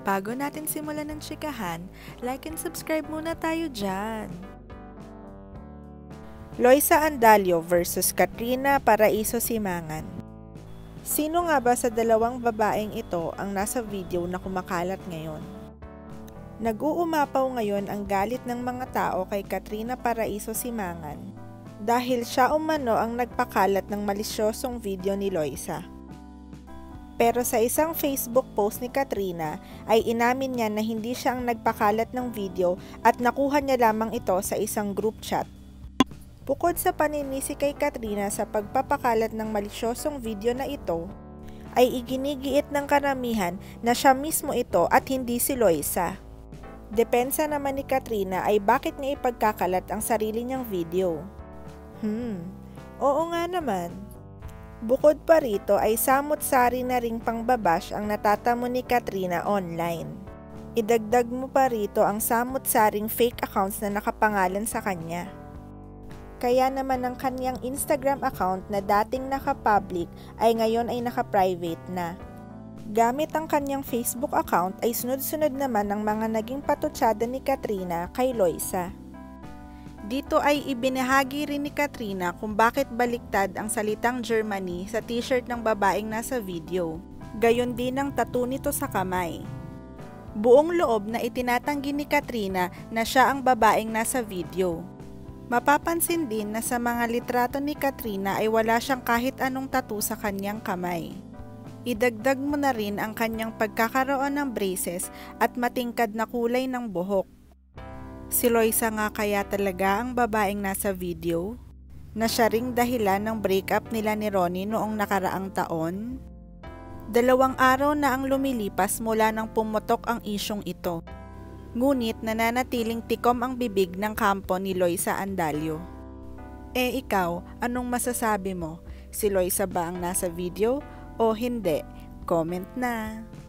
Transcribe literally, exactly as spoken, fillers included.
Bago natin simulan ng chikahan, like and subscribe muna tayo dyan. Loisa Andalio versus Katrina Paraiso-Simangan. Sino nga ba sa dalawang babaeng ito ang nasa video na kumakalat ngayon? Nag-uumapaw ngayon ang galit ng mga tao kay Katrina Paraiso-Simangan dahil siya umano ang nagpakalat ng malisyosong video ni Loisa. Pero sa isang Facebook post ni Katrina ay inamin niya na hindi siya ang nagpakalat ng video at nakuha niya lamang ito sa isang group chat. Bukod sa paninisi kay Katrina sa pagpapakalat ng malisyosong video na ito, ay iginigiit ng karamihan na siya mismo ito at hindi si Loisa. Depensa naman ni Katrina ay bakit niya ipagkakalat ang sarili niyang video. Hmm, oo nga naman. Bukod pa rito ay samot-sari na ring pangbabash ang natatamo ni Katrina online. Idagdag mo pa rito ang samot-saring fake accounts na nakapangalan sa kanya. Kaya naman ang kanyang Instagram account na dating naka-public ay ngayon ay naka-private na. Gamit ang kanyang Facebook account ay sunod-sunod naman ang mga naging patutsada ni Katrina kay Loisa. Dito ay ibinahagi rin ni Katrina kung bakit baliktad ang salitang Germany sa t-shirt ng babaeng nasa video. Gayon din ang tattoo nito sa kamay. Buong loob na itinatanggi ni Katrina na siya ang babaeng nasa video. Mapapansin din na sa mga litrato ni Katrina ay wala siyang kahit anong tattoo sa kanyang kamay. Idagdag mo na rin ang kanyang pagkakaroon ng braces at matingkad na kulay ng buhok. Si Loisa nga kaya talaga ang babaeng nasa video? Na siya ring dahilan ng breakup nila ni Ronnie noong nakaraang taon? Dalawang araw na ang lumilipas mula nang pumutok ang isyong ito. Ngunit nananatiling tikom ang bibig ng kampo ni Loisa Andalio. Eh ikaw, anong masasabi mo? Si Loisa ba ang nasa video o hindi? Comment na!